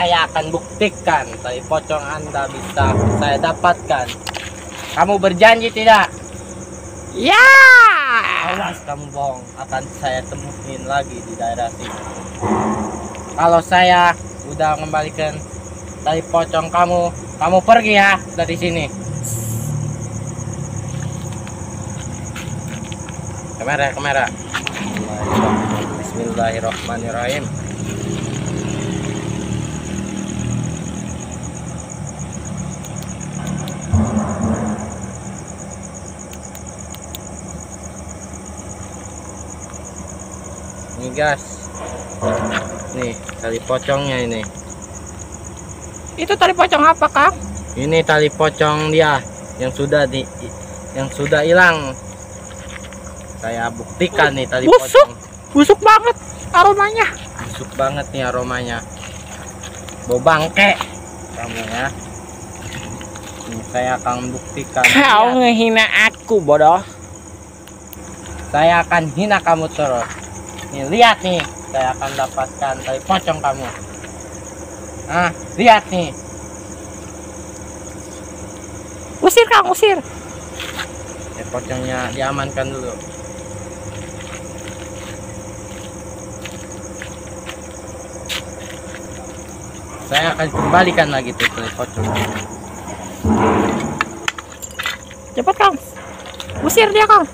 saya akan buktikan tali pocong Anda bisa saya dapatkan. Kamu berjanji tidak? Ya. Awas kamu bohong, akan saya temuin lagi di daerah sini. Kalau saya udah kembalikan tali pocong kamu, kamu pergi ya dari sini. Kamera. Bismillahirrahmanirrahim. Nih guys, nih tali pocongnya ini. Itu tali pocong apa, Kang? Ini tali pocong dia yang sudah hilang. Saya buktikan nih tali pocong. Busuk banget aromanya. Busuk banget nih aromanya. Bau bangke kamu ya. Nih, saya akan buktikan. Kau ngehina aku, bodoh. Saya akan hina kamu terus. Nih lihat nih, saya akan dapatkan tali pocong kamu. Nah, lihat nih. Usir, Kang, usir. Tali pocongnya diamankan dulu. Saya akan kembalikan lagi tuh tali pocong. Cepat, Kang. Usir dia, Kang.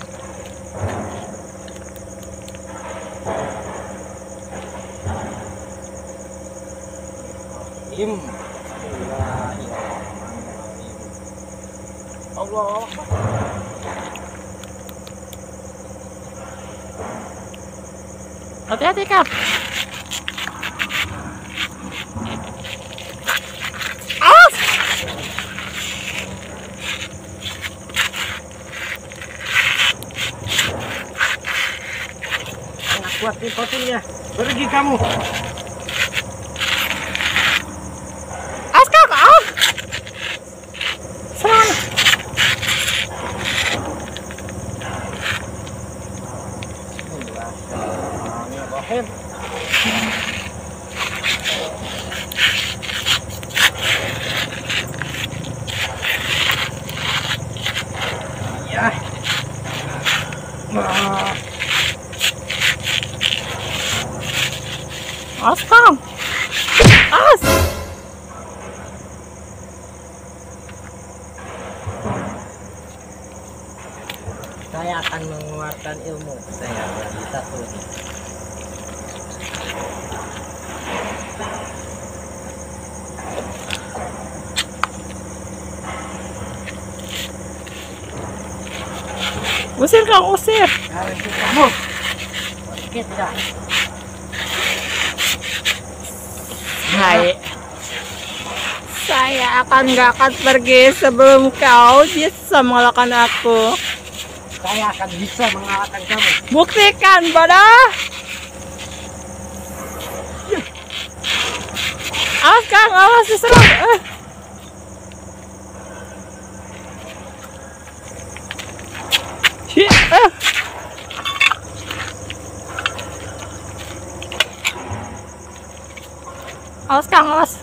Allah. Hati-hati, Kang. Awas. Sangat kuat nih pocongnya. Pergi kamu. Awas, Kang. Awas. Serang. Bismillahirrahmanirrahim. Ya. Awas, Kang. Awas. Saya akan mengeluarkan ilmu saya dari satu ini. Usir, Kang, usir. Kamu. Sedikit tidak. Saya nggak akan pergi sebelum kau bisa mengalahkan aku. Saya akan bisa mengalahkan kamu. Buktikan, bodoh. Awas, Kang, awas diserang. Awas, Kang, awas.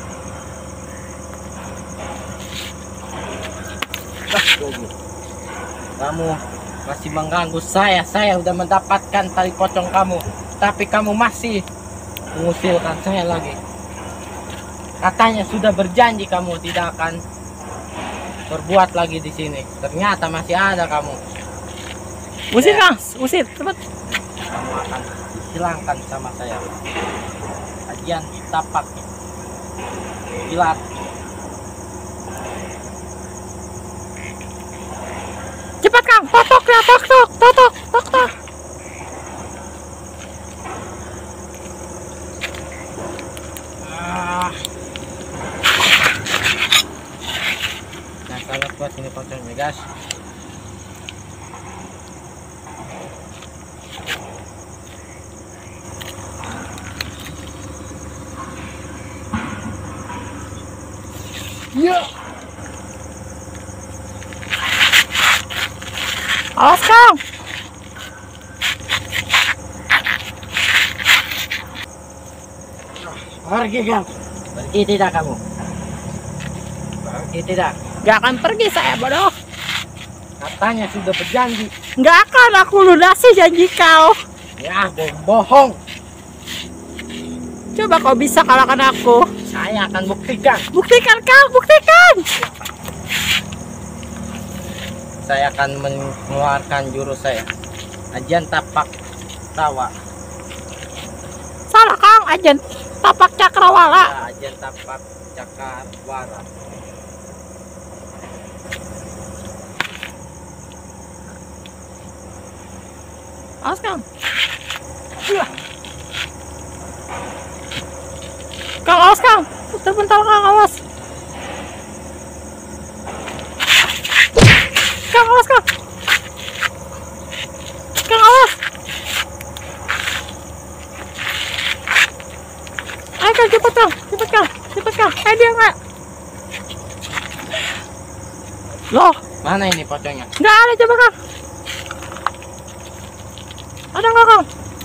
Kamu masih mengganggu saya. Saya sudah mendapatkan tali pocong kamu, tapi kamu masih mengusilkan saya lagi. Katanya sudah berjanji kamu tidak akan berbuat lagi di sini. Ternyata masih ada kamu. Usir, Kang, usir, cepat. Kamu akan dihilangkan sama saya. Kajian tapak kilat. Cepat, Kang, totok ya, totok. Nah, sangat kuat ini pocongnya, guys. Ya. Awas, Kang. Pergi kamu. Pergi tidak kamu. Pergi tidak. Gak akan pergi saya bodoh. Katanya sudah berjanji. Gak akan aku lunasi janji kau. Ya, bohong. Coba kau bisa kalahkan aku. Saya akan buktikan. Buktikan kau, buktikan. Saya akan mengeluarkan jurus saya. Ajian tapak tawa. Salah kang, ajen tapak cakrawala. Ya, ajian tapak cakrawala. Awas kang. Kang, awas kang. Bentar kang, awas. Kang, awas kang. Kang, awas. Ayo kang, cepet kang, cepet kang, cepet kang. Dia nggak. Loh, Mana ini pocongnya? nggak ada, coba kang. Ada nggak kang?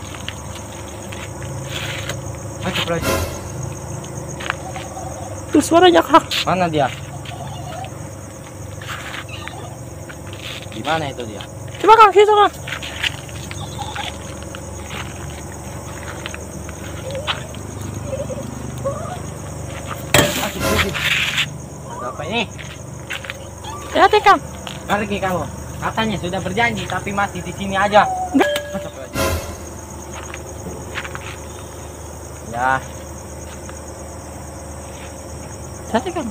Masuk lagi. Tuh suaranya kang. Mana dia? Di mana itu dia? Coba kang, situ kang. Masuk lagi. Ada apa ini? Hati kang. Pergi kamu. Katanya sudah berjanji tapi masih di sini aja. Enggak. Masuk lagi. Ya, Hati kang.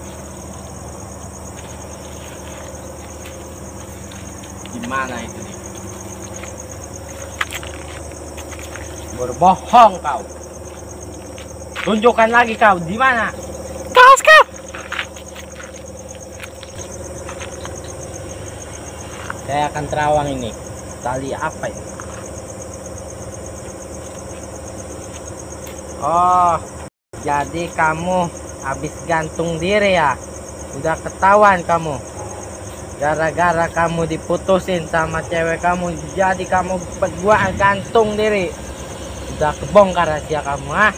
di mana itu dia? Berbohong kau. Tunjukkan lagi kau di mana? Kaos kang. Saya akan terawang ini. Tali apa ini? Oh, jadi kamu habis gantung diri ya? Udah ketahuan kamu. Gara-gara kamu diputusin sama cewek kamu, jadi kamu berdua gantung diri. Udah kebongkar rahasia kamu, ah?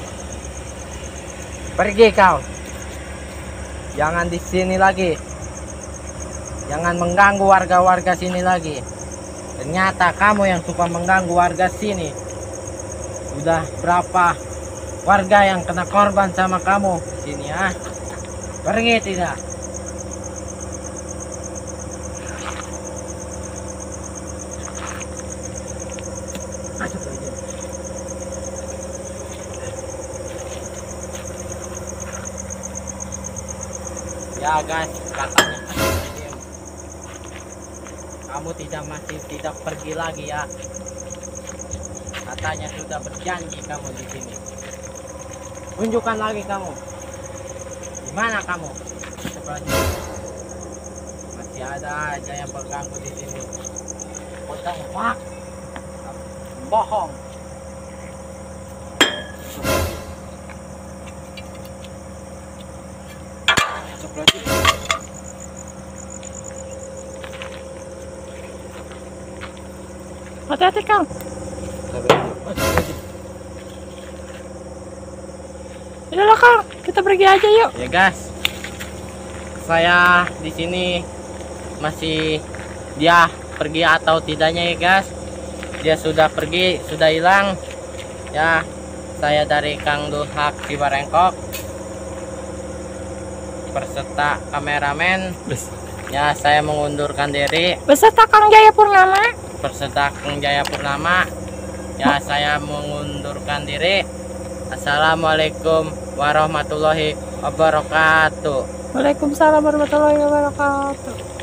Pergi kau. Jangan di sini lagi. Jangan mengganggu warga-warga sini lagi. Ternyata kamu yang suka mengganggu warga sini. Udah berapa warga yang kena korban sama kamu sini, ah? Pergi tidak? Masuk aja. Ya guys, katanya kamu masih tidak pergi lagi ya. Katanya sudah berjanji kamu di sini. Tunjukkan lagi kamu. Di mana kamu? Seperti masih ada aja yang berganggu di sini. Potong wak. Bohong. Seperti Hati-hati kang. Udahlah kang, kita pergi aja yuk. Ya guys, saya di sini masih dia pergi atau tidaknya ya guys. Dia sudah pergi, sudah hilang. Ya, saya dari Kang Duhak Cibarengkok berserta kameramen. Ya, saya mengundurkan diri. Beserta Kang Jaya Purnama. Berserta Kang Jaya Purnama. Ya, saya mengundurkan diri. Assalamualaikum warahmatullahi wabarakatuh. Waalaikumsalam warahmatullahi wabarakatuh.